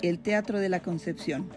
el Teatro de la Concepción.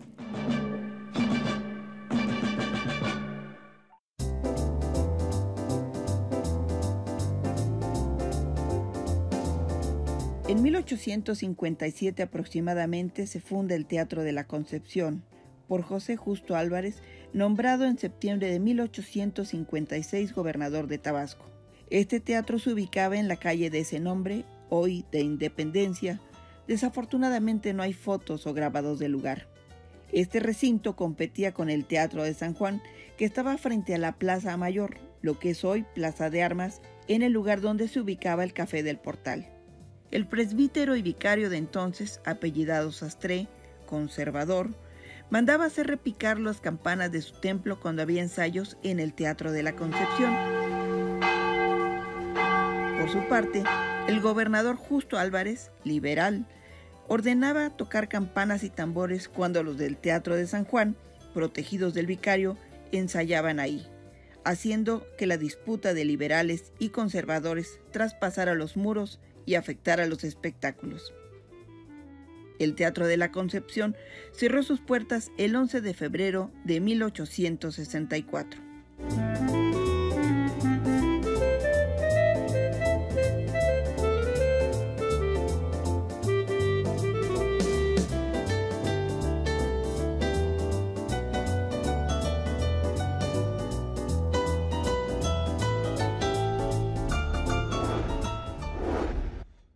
En 1857 aproximadamente se funda el Teatro de la Concepción por José Justo Álvarez, nombrado en septiembre de 1856 gobernador de Tabasco. Este teatro se ubicaba en la calle de ese nombre, hoy de Independencia. Desafortunadamente no hay fotos o grabados del lugar. Este recinto competía con el Teatro de San Juan, que estaba frente a la Plaza Mayor, lo que es hoy Plaza de Armas, en el lugar donde se ubicaba el Café del Portal. El presbítero y vicario de entonces, apellidado Sastre, conservador, mandaba hacer repicar las campanas de su templo cuando había ensayos en el Teatro de la Concepción. Por su parte, el gobernador Justo Álvarez, liberal, ordenaba tocar campanas y tambores cuando los del Teatro de San Juan, protegidos del vicario, ensayaban ahí, haciendo que la disputa de liberales y conservadores traspasara los muros y afectara los espectáculos. El Teatro de la Concepción cerró sus puertas el 11 de febrero de 1864.